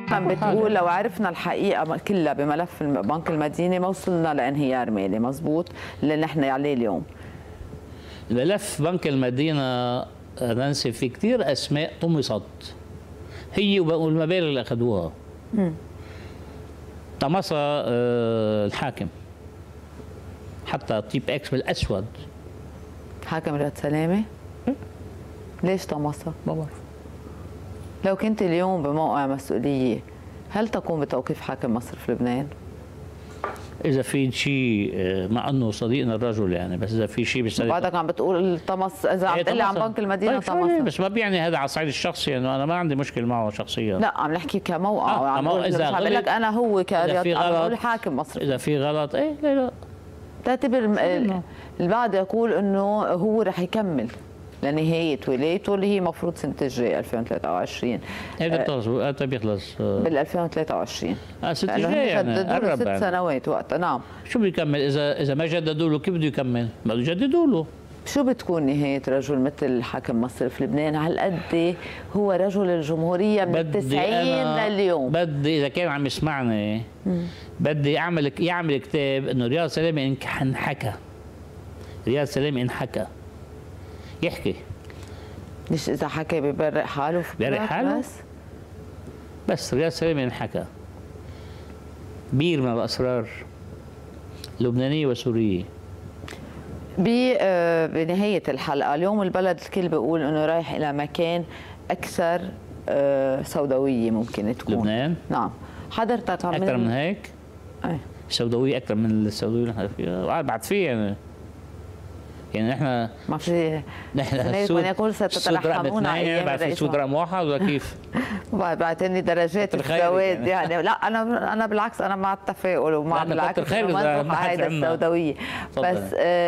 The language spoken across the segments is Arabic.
عم بتقول لو عرفنا الحقيقه كلها بملف بنك المدينه ما وصلنا لانهيار مالي، مزبوط اللي نحن عليه اليوم. ملف بنك المدينه نانسي في كثير اسماء طمست، هي والمبالغ اللي اخذوها. طمسها الحاكم، حتى طيب اكس بالاسود. حاكم رياض سلامه؟ ليش طمسها؟ ما بعرف. لو كنت اليوم بموقع مسؤوليه هل تقوم بتوقيف حاكم مصرف لبنان؟ اذا في شيء، مع انه صديقنا الرجل يعني، بس اذا في شيء بيستدعي. بعدك عم بتقول طمس، اذا عم تقول لي عن بنك المدينه طيب طمس، بس ما بيعني هذا على الصعيد الشخصي، انه انا ما عندي مشكله معه شخصيا. لا عم نحكي كموقع، عم بقول لك انا هو كرياض، عم بقول حاكم مصرف. اذا في غلط لا تعتبر البعض يقول انه هو رح يكمل لنهايه ولايته اللي هي المفروض سنه الجاي 2023. هذا بيخلص بال 2023. السنه الجايه يعني جددوا له 6 سنوات وقتها. نعم. شو بيكمل اذا ما جددوا له؟ كيف بده يكمل؟ بده يجددوا له. شو بتكون نهايه رجل مثل حاكم مصرف لبنان؟ هالقد هو رجل الجمهوريه من ال90 لليوم. بدي اذا كان عم يسمعني بدي يعمل كتاب انه رياض سلامه انحكى. رياض سلامه انحكى. يحكي. مش اذا حكى ببرئ حاله؟ ببرئ حاله بس رياض سلامه انحكى. بير من الاسرار لبنانيه وسوريه. بنهايه الحلقه اليوم البلد الكل بيقول انه رايح الى مكان اكثر سوداويه ممكن تكون. لبنان؟ نعم. حضرتك اكثر من هيك؟ ايه سوداويه اكثر من السوداويه اللي نحن فيها، بعد فيها يعني نحن ما في السود يقول ستترحمون على ايام بعد في سود رقم واحد ولا كيف؟ بعتني درجات السواد يعني. لا انا بالعكس، انا مع التفاؤل ومع بالعكس مع هيدا السوداويه. بس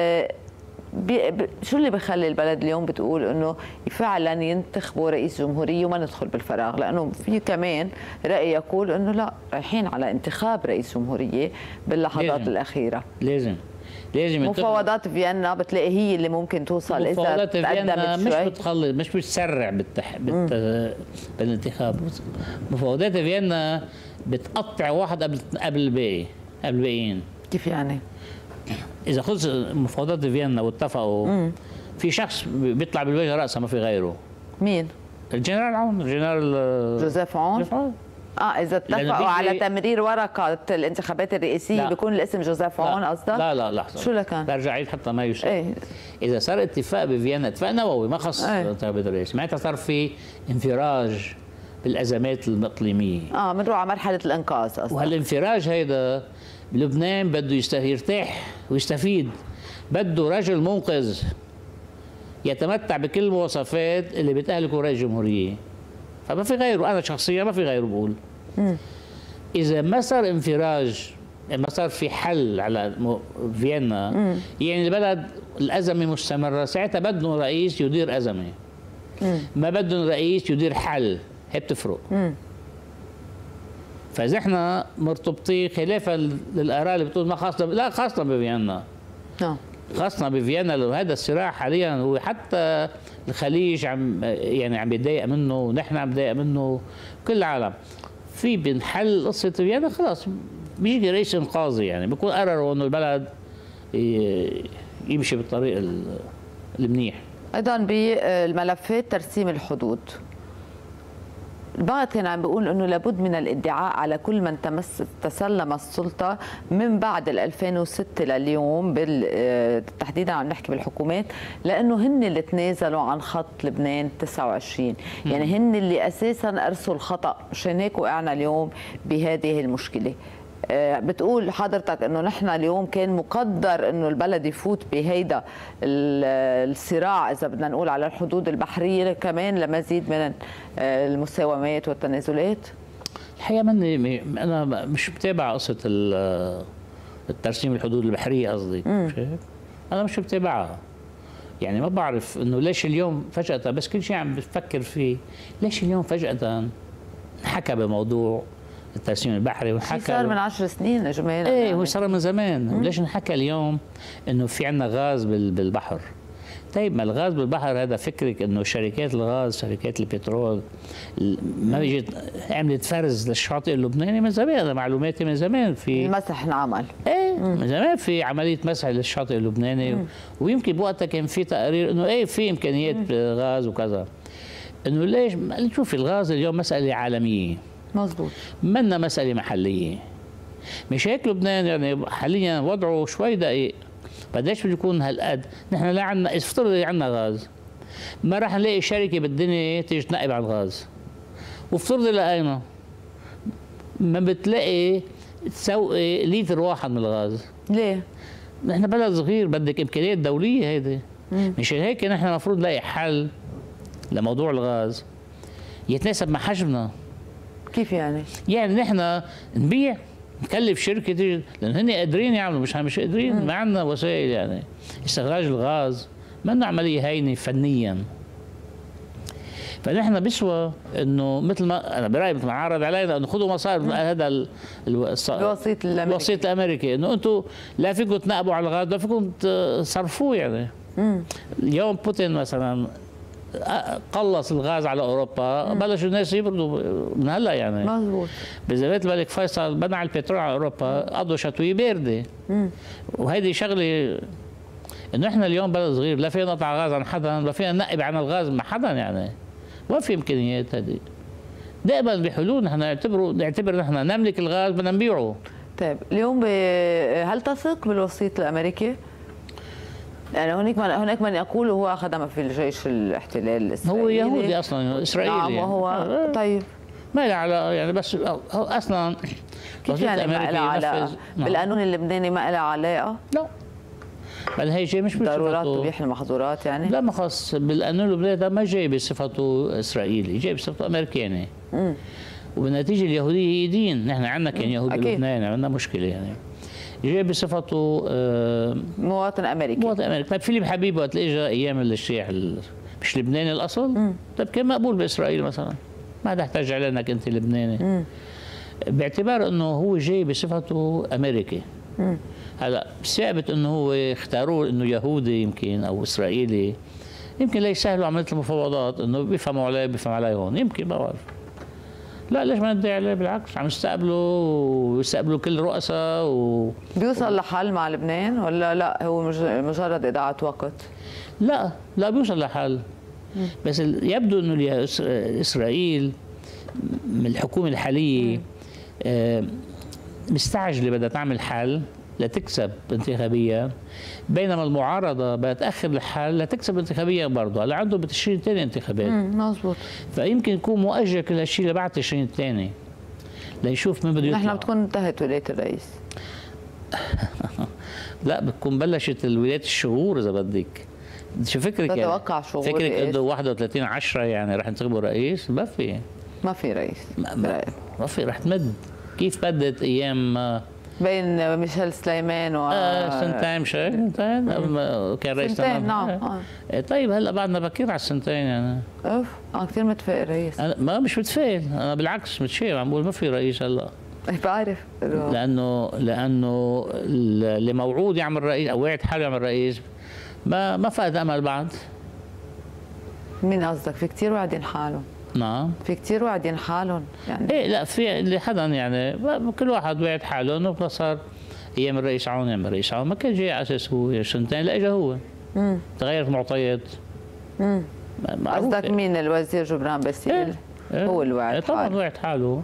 شو اللي بخلي البلد اليوم بتقول انه فعلا ينتخبوا رئيس جمهوريه وما ندخل بالفراغ؟ لانه في كمان راي يقول انه لا، رايحين على انتخاب رئيس جمهوريه باللحظات الاخيره. لازم مفاوضات فيينا بتلاقي هي اللي ممكن توصل اذا تقدمت شوي. مش بتخلص، مش بتسرع بالانتخاب. مفاوضات فيينا بتقطع واحد قبل الباقي، قبل الباقيين. كيف يعني؟ اذا خلص مفاوضات فيينا واتفقوا في شخص بيطلع بالوجه راسا ما في غيره. مين؟ الجنرال عون، الجنرال جوزيف عون. اذا اتفقوا على تمرير ورقه الانتخابات الرئاسيه بيكون الاسم جوزيف عون قصدك؟ لا لحظه، شو لكان؟ برجع عيد حتى ما يشاء. ايه؟ اذا صار اتفاق بفيينا، اتفاق نووي ما خص الانتخابات الرئاسيه، معناتها صار في انفراج بالازمات الاقليميه. بنروح على مرحله الانقاذ اصلا. وهالانفراج هيدا بلبنان بده يرتاح ويستفيد، بده رجل منقذ يتمتع بكل المواصفات اللي بتأهله رئيس جمهوريه. فما في غيره، انا شخصيا ما في غيره بقول. اذا ما صار انفراج، ما صار في حل على فيينا، يعني البلد الازمه مستمره، ساعتها بدهم رئيس يدير ازمه. ما بدهم رئيس يدير حل، هي بتفرق. فاذا احنا مرتبطين خلافا للاراء اللي بتقول ما خاصه، لا خاصه بفيينا. خاصة بفيينا، لو هذا الصراع حاليا هو حتى الخليج عم بيتضايق منه، ونحن عم نتضايق منه، كل العالم. في بنحل قصة فيينا خلاص بيجي رئيس انقاذي، يعني بيكون قرروا انه البلد يمشي بالطريق المنيح. ايضا بالملفات ترسيم الحدود، البعض كان عم بيقول انه لابد من الادعاء على كل من تسلم السلطه من بعد 2006 لليوم، تحديدا عم نحكي بالحكومات، لانه هن اللي تنازلوا عن خط لبنان 29، يعني هن اللي اساسا ارسوا الخطا، مشان هيك وقعنا اليوم بهذه المشكله. بتقول حضرتك انه نحن اليوم كان مقدر انه البلد يفوت بهيدا الصراع، اذا بدنا نقول على الحدود البحريه كمان، لمزيد من المساومات والتنازلات. الحقيقه انا مش متابع قصه الترسيم الحدود البحريه، قصدي انا مش متابعها، يعني ما بعرف انه ليش اليوم فجاه، بس كل شيء عم بفكر فيه، ليش اليوم فجاه انحكى بموضوع الترسيم البحري، وحكى صار من 10 سنين يا جماعه. ايه هو صار من زمان. ليش انحكى اليوم انه في عندنا غاز بالبحر؟ طيب ما الغاز بالبحر هذا فكرك انه شركات الغاز شركات البترول ما اجت عملت فرز للشاطئ اللبناني من زمان، هذا معلوماتي من زمان في المسح انعمل. ايه من زمان في عمليه مسح للشاطئ اللبناني ويمكن بوقتها كان في تقارير انه ايه في امكانيات غاز وكذا. انه ليش شوفي الغاز اليوم مساله عالميه مظبوط، منا مساله محليه. مش هيك لبنان يعني حاليا وضعه شوي دقيق. قديش بده يكون هالقد؟ نحن لا عندنا افترض عندنا غاز ما راح نلاقي شركه بالدنيا تيجي تنقب على الغاز. وافترض لقينا ما بتلاقي تسوقي لتر واحد من الغاز. ليه؟ نحن بلد صغير بدك امكانيات دوليه هيدي. مش هيك نحن المفروض نلاقي حل لموضوع الغاز يتناسب مع حجمنا. كيف يعني؟ يعني نحن نبيع نكلف شركه تيجي لان هن قادرين يعملوا مش قادرين ما عندنا وسائل يعني استخراج الغاز ما عمليه هينه فنيا. فنحن بيسوى انه مثل ما انا برايي مثل ما عرض علينا انه خذوا مصاري هذا الوسيط الامريكي انه انتم لا فيكم تنقبوا على الغاز لا فيكم تصرفوه يعني. اليوم بوتين مثلا قلص الغاز على اوروبا بلشوا الناس يبردوا من هلا يعني. مظبوط. بزمانة الملك فيصل منع البترول على اوروبا قضوا شتويه بارده. وهيدي شغله انه احنا اليوم بلد صغير لا فينا نقطع غاز عن حدا لا فينا ننقب عن الغاز مع حدا يعني. ما في امكانيات هذه. دائما بحلول نحن نعتبر نحن نملك الغاز بدنا نبيعه. طيب اليوم هل تثق بالوسيط الامريكي؟ يعني هناك من يقول هو خدم في الجيش الاحتلال الاسرائيلي. هو يهودي اصلا اسرائيلي. نعم وهو طيب ما له علاقه يعني بس هو اصلا كيف يعني ما له علاقه؟ بالقانون اللبناني ما له علاقه؟ لا بل هي جاي مش ضرورات تبيح المحظورات يعني؟ لا ما خص بالقانون اللبناني ده ما جاي بصفته اسرائيلي جاي بصفته امريكاني. وبالنتيجه اليهوديه هي دين نحن عندنا كان يهود بلبنان عندنا مشكله يعني. جاي بصفته مواطن امريكي. مواطن امريكي. طيب فيليب حبيب وقت اجى ايام الشيح مش لبناني الاصل؟ طيب كان مقبول باسرائيل مثلا ما تحتاج على انك انت لبناني. باعتبار انه هو جاي بصفته امريكي. هلا ثابت انه هو اختاروه انه يهودي يمكن او اسرائيلي يمكن ليسهلوا عمليه المفاوضات انه بيفهموا عليه بيفهم علي هون يمكن ما بعرف. لا ليش ما ندعي عليه بالعكس عم يستقبلوا كل الرؤساء بيوصل لحل مع لبنان ولا لا هو مجرد اضاعه وقت؟ لا بيوصل لحل. بس يبدو انه اسرائيل من الحكومه الحاليه مستعجله بدها تعمل حل لتكسب انتخابيا بينما المعارضه بدها تاخر الحل لتكسب انتخابيا برضه هلا عنده بتشرين الثاني انتخابات. مظبوط. فيمكن يكون مؤجل كل هالشيء لبعد تشرين الثاني ليشوف مين بده يطلع. نحن بتكون انتهت ولايه الرئيس. لا بتكون بلشت الولايات الشهور اذا بدك. شو فكرك يعني؟ تتوقع شهور فكرك انه 31/10 يعني رح ينتخبوا رئيس؟ ما في رئيس. ما في رح تمد كيف بدت ايام بين ميشيل سليمان و سنتين كان رئيس سنتين نعم. طيب هلا بعدنا بكير على السنتين يعني. انا كثير متفائل رئيس. انا ما مش متفائل انا بالعكس متشائم عم بقول ما في رئيس هلا. بعرف لانه اللي موعود يعمل رئيس او واعد حاله يعمل رئيس ما فقد امل بعد. مين قصدك؟ في كثير واعدين حالهم. نعم في كثير واعدين حالهم يعني. ايه لا في اللي حدا يعني كل واحد واعد حاله انه صار ايام الرئيس عون يعمل الرئيس عون ما كان جاي على اساس هو سنتين لا اجى هو. تغيرت المعطيات. قصدك مين الوزير جبران باسيل؟ هو اللي واعد حاله. طبعا واعد حاله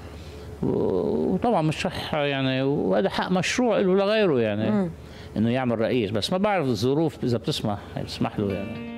وطبعا مش صح يعني وهذا حق مشروع له لغيره يعني انه يعمل رئيس بس ما بعرف الظروف اذا بتسمح له يعني.